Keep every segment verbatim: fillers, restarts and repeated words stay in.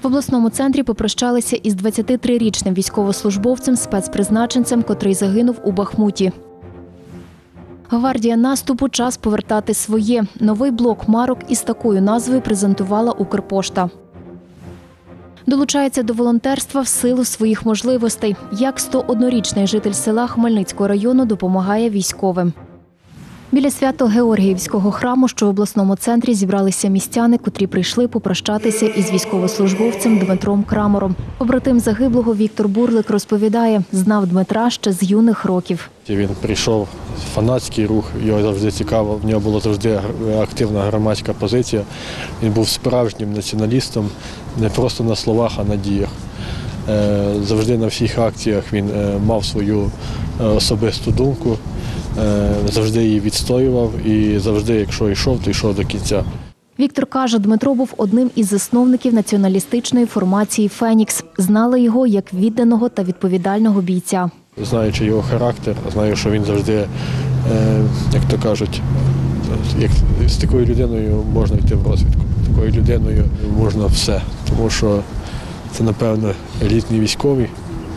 В обласному центрі попрощалися із двадцятитрирічним військовослужбовцем, спецпризначенцем, котрий загинув у Бахмуті. Гвардія наступу – час повертати своє. Новий блок марок із такою назвою презентувала Укрпошта. Долучається до волонтерства в силу своїх можливостей. Як сто однорічний житель села Хмельницького району допомагає військовим. Біля Свято-Георгіївського храму, що в обласному центрі, зібралися містяни, котрі прийшли попрощатися із військовослужбовцем Дмитром Крамором. Побратим загиблого Віктор Бурлик розповідає, знав Дмитра ще з юних років. Він прийшов, фанатський рух, його завжди цікаво, в нього була завжди активна громадська позиція. Він був справжнім націоналістом, не просто на словах, а на діях. Завжди на всіх акціях він мав свою особисту думку, завжди її відстоював і завжди, якщо йшов, то йшов до кінця. Віктор каже, Дмитро був одним із засновників націоналістичної формації «Фенікс». Знали його як відданого та відповідального бійця. Знаючи його характер, знаю, що він завжди, як то кажуть, як з такою людиною можна йти в розвідку. З такою людиною можна все, тому що це, напевно, елітний військовий,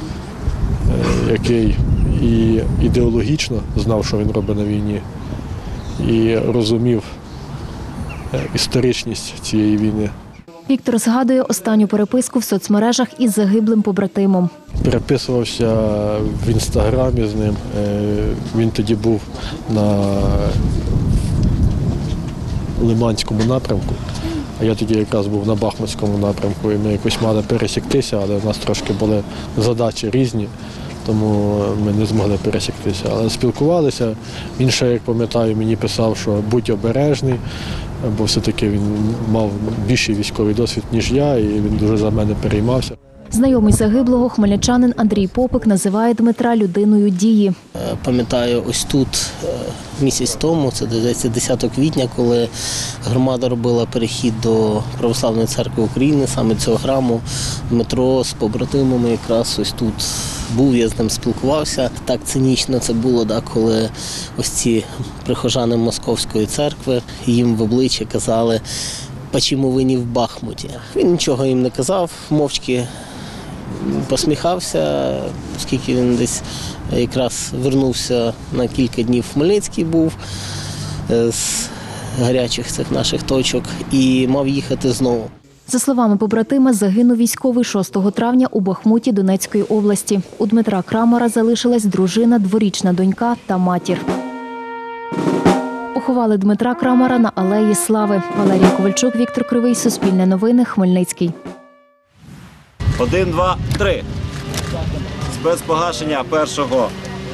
який і ідеологічно знав, що він робить на війні, і розумів історичність цієї війни. Віктор згадує останню переписку в соцмережах із загиблим побратимом. Переписувався в інстаграмі з ним. Він тоді був на Лиманському напрямку, а я тоді якраз був на Бахмутському напрямку. І ми якось мали пересіктися, але в нас трошки були задачі різні, тому ми не змогли пересіктися. Але спілкувалися. Він ще, як пам'ятаю, мені писав, що будь обережний, бо все-таки він мав більший військовий досвід, ніж я, і він дуже за мене переймався. Знайомий загиблого хмельничанин Андрій Попик називає Дмитра людиною дії. Пам'ятаю, ось тут місяць тому, це десятого квітня, коли громада робила перехід до Православної церкви України, саме цього храму, Дмитро з побратимами якраз ось тут був, я з ним спілкувався. Так цинічно це було, да, коли ось ці прихожани Московської церкви їм в обличчя казали, «Почему ви не в Бахмуті?». Він нічого їм не казав, мовчки посміхався, оскільки він десь якраз вернувся на кілька днів в Хмельницький був з гарячих цих наших точок і мав їхати знову. За словами побратима, загинув військовий шостого травня у Бахмуті Донецької області. У Дмитра Крамора залишилась дружина, дворічна донька та матір. Поховали Дмитра Крамора на Алеї Слави. Валерія Ковальчук, Віктор Кривий, Суспільне новини, Хмельницький. Один, два, три. Спецпогашення першого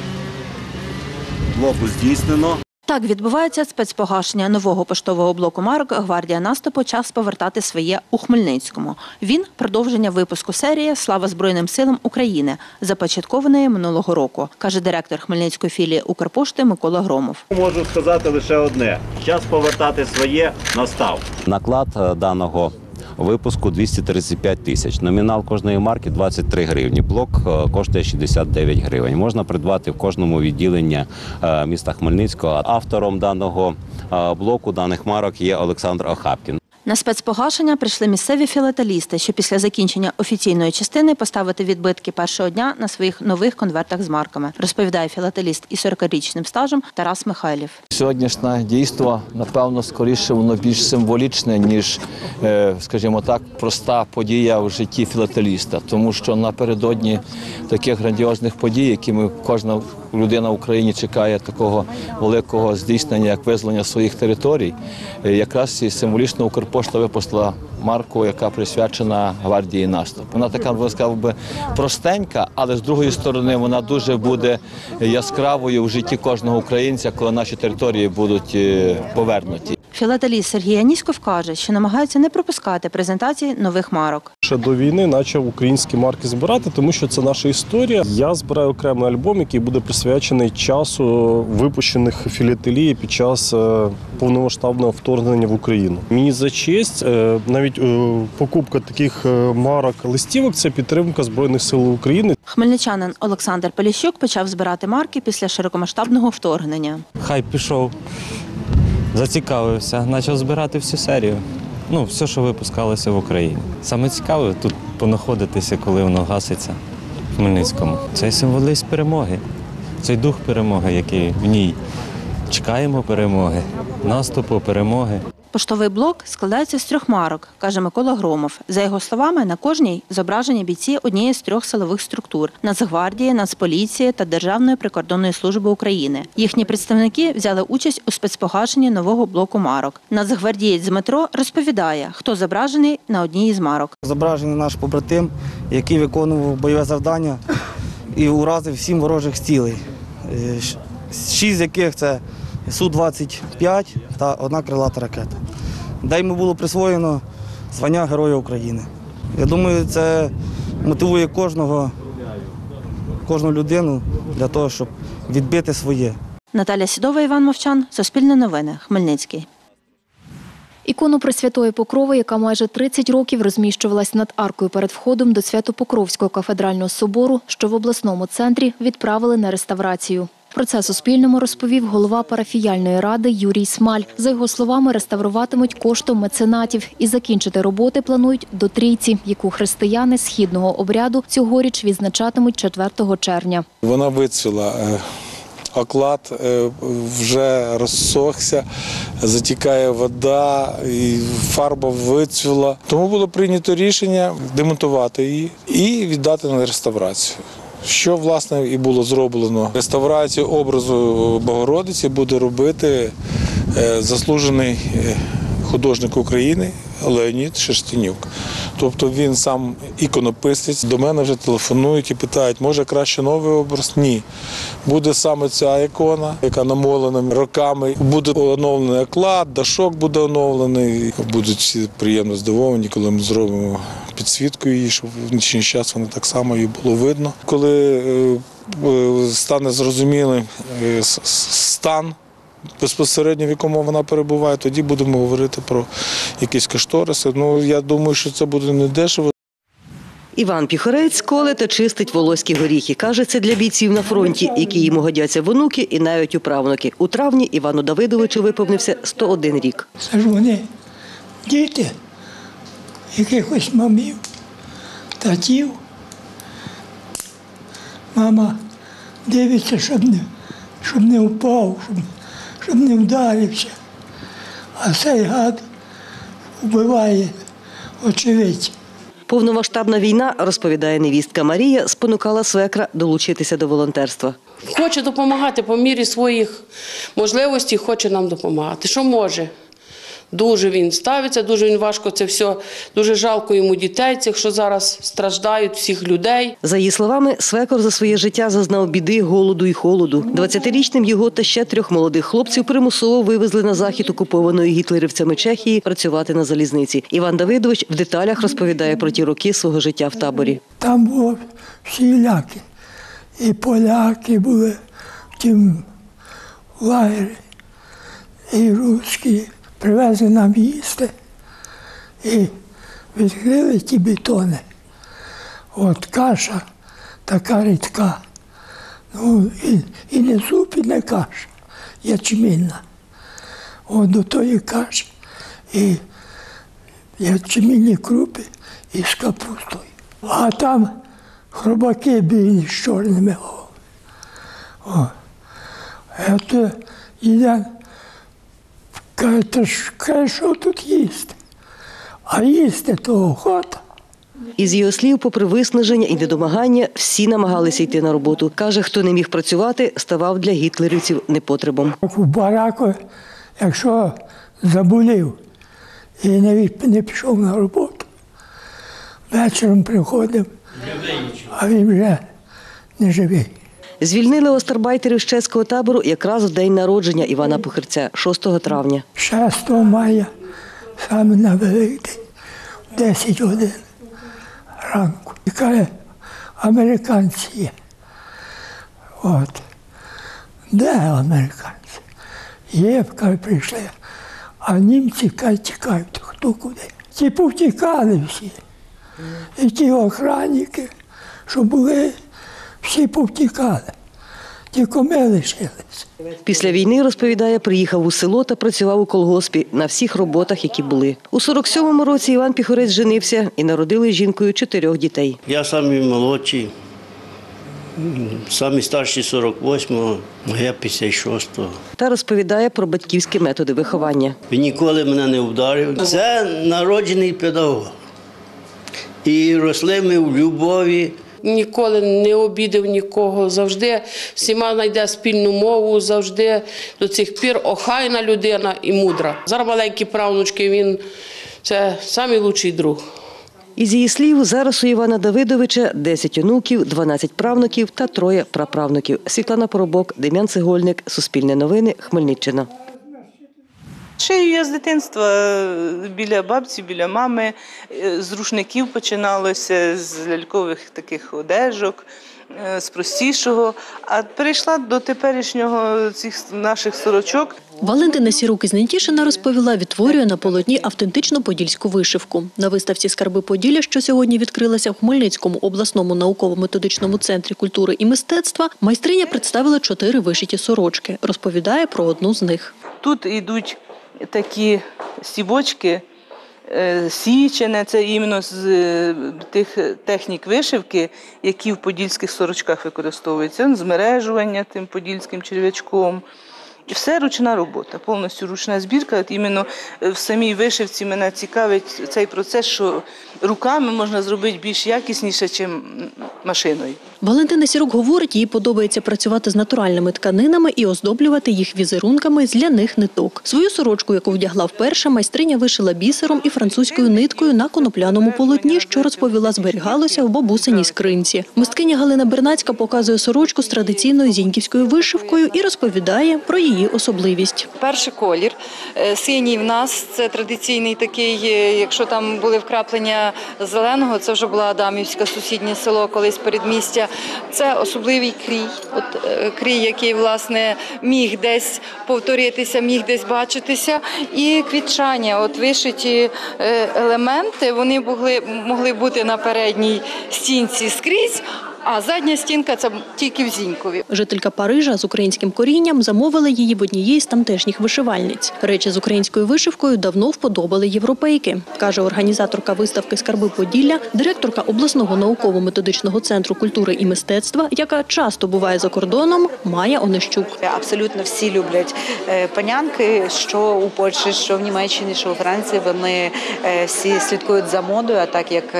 блоку здійснено. Так відбувається спецпогашення нового поштового блоку марок «Гвардія наступу. Час повертати своє» у Хмельницькому. Він – продовження випуску серії «Слава Збройним силам України», започаткованої минулого року, каже директор Хмельницької філії Укрпошти Микола Громов. Можу сказати лише одне – час повертати своє настав. Наклад даного випуску двісті тридцять п'ять тисяч. Номінал кожної марки двадцять три гривні. Блок коштує шістдесят дев'ять гривень. Можна придбати в кожному відділенні міста Хмельницького. Автором даного блоку, даних марок є Олександр Охапкін. На спецпогашення прийшли місцеві філателісти, що після закінчення офіційної частини поставити відбитки першого дня на своїх нових конвертах з марками, розповідає філателіст із сорокарічним стажем Тарас Михайлів. Сьогоднішнє дійство, напевно, скоріше воно більш символічне, ніж, скажімо так, проста подія в житті філателіста. Тому що напередодні таких грандіозних подій, якими кожна людина в Україні чекає такого великого здійснення, як визволення своїх територій, якраз і символічно Укрпошта випустила марку, яка присвячена гвардії наступу. Вона така, би сказав би, простенька, але з другої сторони вона дуже буде яскравою в житті кожного українця, коли наші території будуть повернуті. Філателіст Сергій Аніськов каже, що намагаються не пропускати презентації нових марок. Ще до війни почав українські марки збирати, тому що це наша історія. Я збираю окремий альбом, який буде присвячений часу випущених філателії під час повномасштабного вторгнення в Україну. Мені за честь, навіть покупка таких марок листівок – це підтримка Збройних сил України. Хмельничанин Олександр Поліщук почав збирати марки після широкомасштабного вторгнення. Хайп пішов. Зацікавився, почав збирати всю серію. ну, все, що випускалося в Україні. Саме цікаве тут понаходитися, коли воно гаситься в Хмельницькому. Це символізм перемоги, цей дух перемоги, який в ній. Чекаємо перемоги, наступу, перемоги. Поштовий блок складається з трьох марок, каже Микола Громов. За його словами, на кожній зображені бійці однієї з трьох силових структур – Нацгвардії, Нацполіції та Державної прикордонної служби України. Їхні представники взяли участь у спецпогашенні нового блоку марок. Нацгвардієць Дмитро розповідає, хто зображений на одній із марок. Зображений наш побратим, який виконував бойове завдання і уразив сім ворожих цілей. Шість з яких – це Су двадцять п'ять та одна крилата ракета. Де йому було присвоєно звання Героя України. Я думаю, це мотивує кожного, кожну людину для того, щоб відбити своє. Наталя Сідова, Іван Мовчан, Суспільне новини, Хмельницький. Ікону Пресвятої Покрови, яка майже тридцять років розміщувалась над аркою перед входом до Свято-Покровського кафедрального собору, що в обласному центрі, відправили на реставрацію. Про це Суспільному розповів голова парафіяльної ради Юрій Смаль. За його словами, реставруватимуть коштом меценатів і закінчити роботи планують до Трійці, яку християни східного обряду цьогоріч відзначатимуть четвертого червня. Вона вицвіла. Оклад вже розсохся, затікає вода, і фарба вицвіла. Тому було прийнято рішення демонтувати її і віддати на реставрацію. Що, власне, і було зроблено. Реставрацію образу Богородиці буде робити заслужений художник України Леонід Шерстянюк. Тобто він сам іконописець. До мене вже телефонують і питають, може краще новий образ? Ні. Буде саме ця ікона, яка намолена роками. Буде оновлений оклад, дашок буде оновлений. Будуть всі приємно здивовані, коли ми зробимо підсвітку її, щоб в нічний час воно так само її було видно. Коли стане зрозумілим стан, безпосередньо в якому вона перебуває, тоді будемо говорити про якісь кошториси. Ну, я думаю, що це буде не дешево. Іван Піхорець коле та чистить волоські горіхи. Каже, це для бійців на фронті, які йому годяться в онуки і навіть у правнуки. У травні Івану Давидовичу виповнився сто один рік. Це ж вони діти якихось мамів, татів. Мама дивиться, щоб не, щоб не впав, щоб, щоб не вдарився. А цей гад вбиває очевидців. Повномасштабна війна, розповідає невістка Марія, спонукала свекра долучитися до волонтерства. Хоче допомагати по мірі своїх можливостей, хоче нам допомагати. Що може? Дуже він ставиться, дуже він важко це все, дуже жалко йому дітей цих, що зараз страждають, всіх людей. За її словами, свекор за своє життя зазнав біди, голоду і холоду. двадцятирічним його та ще трьох молодих хлопців примусово вивезли на захід окупованої гітлерівцями Чехії працювати на залізниці. Іван Давидович в деталях розповідає про ті роки свого життя в таборі. Там було всілякі. І поляки були в тім лагері, і русські. Привезли нам їсти і відкрили ті бетони. От каша така рідка. Ну, і, і не суп, і не каша, ячмінна. От до тої каші і ячмінні крупи із капустою. А там хробаки білі з чорними головами. О, це йде. Каже, що тут їсти? А їсти то охота. Із його слів, попри виснаження і недомагання, всі намагалися йти на роботу. Каже, хто не міг працювати, ставав для гітлерівців непотребом. У бараку, якщо заболів і не, не пішов на роботу, вечором приходив, а він вже не живий. Звільнили остарбайтерів з чеського табору якраз в день народження Івана Похирця, шостого травня. шостого мая, саме на Великдень, в десять годин ранку. І каже, американці є. От. Де американці? Є, каже, прийшли. А німці, каже, тікають, хто куди. Ті повтікали всі. І ті охранники, що були, всі повтікали. тільки ми лишилися. Після війни, розповідає, приїхав у село та працював у колгоспі на всіх роботах, які були. У сорок сьомому році Іван Піхорець женився і народили з жінкою чотирьох дітей. Я самий молодший, самий старший сорок восьмого, а я п'ятдесят шостого. Та розповідає про батьківські методи виховання. Він ніколи мене не вдарив. Це народжений педагог. І росли ми в любові. Ніколи не обідав нікого, завжди всіма знайде спільну мову, завжди до цих пір охайна людина і мудра. Зараз маленькі правнучки, він – це найкращий друг. Із її слів, зараз у Івана Давидовича десять онуків, дванадцять правнуків та троє праправнуків. Світлана Поробок, Дем'ян Цегольник, Суспільне новини, Хмельниччина. Шию я з дитинства біля бабці, біля мами, з рушників починалося, з лялькових таких одежок, з простішого, а перейшла до теперішнього цих наших сорочок. Валентина Сірук із Нетішина розповіла, відтворює на полотні автентичну подільську вишивку. На виставці «Скарби Поділля», що сьогодні відкрилася в Хмельницькому обласному науково-методичному центрі культури і мистецтва, майстриня представила чотири вишиті сорочки. Розповідає про одну з них. Тут йдуть такі стібочки, січене, це іменно з тих технік вишивки, які в подільських сорочках використовуються. Змережування тим подільським черв'ячком. І все ручна робота, повністю ручна збірка. От іменно в самій вишивці мене цікавить цей процес, що руками можна зробити більш якісніше, ніж машиною. Валентина Сірук говорить, їй подобається працювати з натуральними тканинами і оздоблювати їх візерунками з ляних ниток. Свою сорочку, яку вдягла вперше, майстриня вишила бісером і французькою ниткою на конопляному полотні, що, розповіла, зберігалося в бабусиній скринці. Мисткиня Галина Бернацька показує сорочку з традиційною зіньківською вишивкою і розповідає про її особливість. Перший колір синій в нас, це традиційний такий, якщо там були вкраплення зеленого, це вже була Адамівська, сусіднє село, колись передмістя. Це особливий крій, от крій, який, власне, міг десь повторитися, міг десь бачитися. І квітчання, от вишиті елементи, вони могли, могли бути на передній стінці скрізь, а задня стінка – це тільки в Зінькові. Жителька Парижа з українським корінням замовила її в однієї з тамтешніх вишивальниць. Речі з українською вишивкою давно вподобали європейки, каже організаторка виставки «Скарби Поділля», директорка обласного науково-методичного центру культури і мистецтва, яка часто буває за кордоном, Майя Онищук. Абсолютно всі люблять панянки, що у Польщі, що в Німеччині, що у Франції. Вони всі слідкують за модою, а так як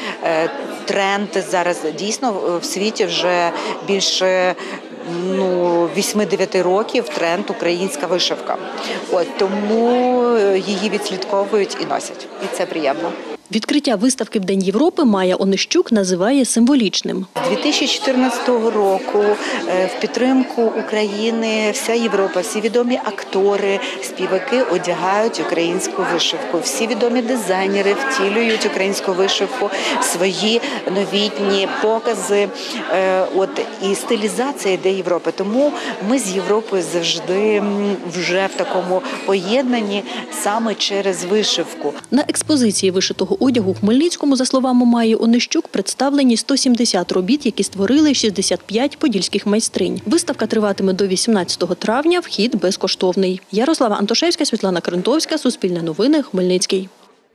тренд зараз дійсно в світі вже більше ну, вісім-дев'ять років тренд українська вишивка. От, тому її відслідковують і носять. І це приємно. Відкриття виставки в День Європи Майя Онищук називає символічним. З дві тисячі чотирнадцятого року в підтримку України вся Європа, всі відомі актори, співаки одягають українську вишивку. Всі відомі дизайнери втілюють українську вишивку, свої новітні покази. От, і стилізація йде Європи. Тому ми з Європою завжди вже в такому поєднанні саме через вишивку. На експозиції вишитого одягу у Хмельницькому, за словами Майї Онищук, представлені сто сімдесят робіт, які створили шістдесят п'ять подільських майстринь. Виставка триватиме до вісімнадцятого травня, вхід безкоштовний. Ярослава Антошевська, Світлана Крентовська, Суспільне новини, Хмельницький.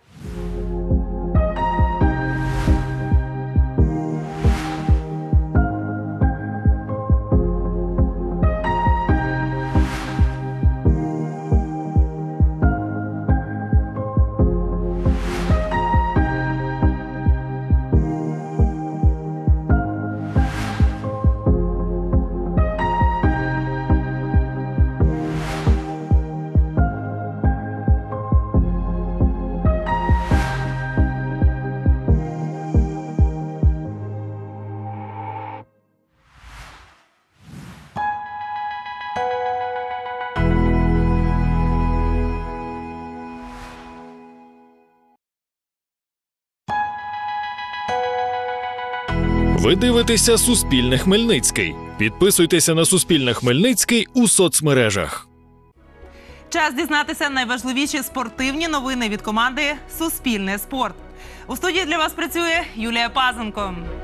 Ви дивитеся «Суспільне Хмельницький». Підписуйтеся на «Суспільне Хмельницький» у соцмережах. Час дізнатися найважливіші спортивні новини від команди «Суспільне спорт». У студії для вас працює Юлія Пазенко.